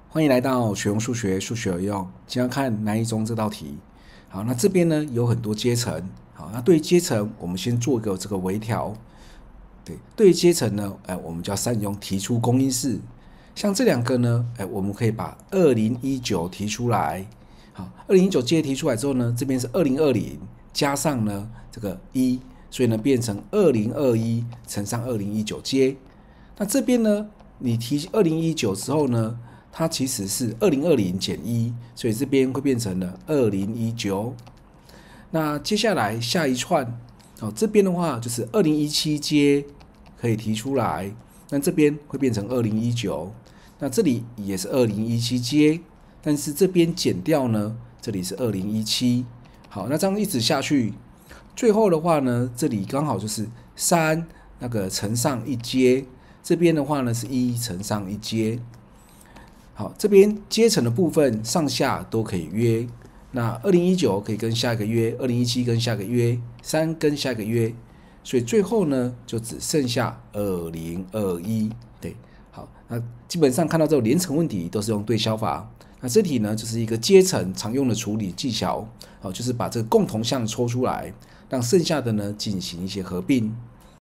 欢迎来到学用数学，数学有用。今天要看南一中这道题。好，那这边呢有很多阶层。好，那对于阶层，我们先做个这个微调。对于阶层呢，我们就要善用提出公因式。像这两个呢，我们可以把2019提出来。好，2019阶提出来之后呢，这边是2020加上呢这个1，所以呢变成2021乘上2019阶。那这边呢，你提2019之后呢，它其实是2020减1，所以这边会变成了2019。那接下来下一串，这边的话就是2017阶可以提出来，那这边会变成2019。那这里也是2017阶，但是这边减掉呢，这里是2017。好，那这样一直下去，最后的话呢，这里刚好就是3那个乘上一阶，这边的话呢是1乘上一阶。好，这边阶层的部分上下都可以约。那2019可以跟下一个约，2017跟下一个约，3跟下一个约，所以最后呢就只剩下2021。对，好，那基本上看到这种连乘问题都是用对消法。那这题呢就是一个阶层常用的处理技巧，就是把这个共同项抽出来，让剩下的呢进行一些合并。